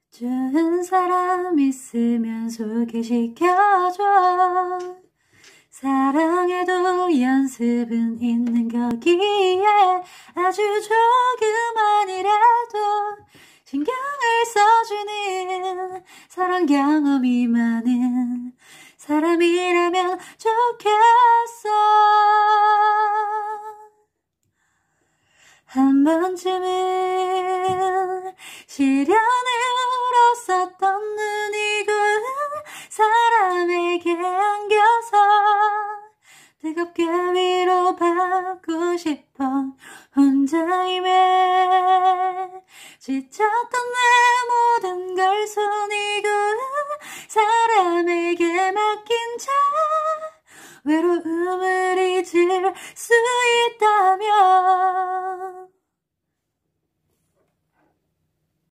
좋은 사람 있으면 소개시켜줘. 사랑해도 연습은 있는 거기에 아주 조금만이라도 신경을 써주는 사랑 경험이 많은 사람이라면 좋겠어. 한 번쯤은 시련으로 썼던 눈이 고운 사람에게 안겨서 뜨겁게 위로받고 싶어. 혼자임에 지쳤던 내 모든 걸 손이 고운 사람에게 맡긴 채 외로움을 잊을 수 있다면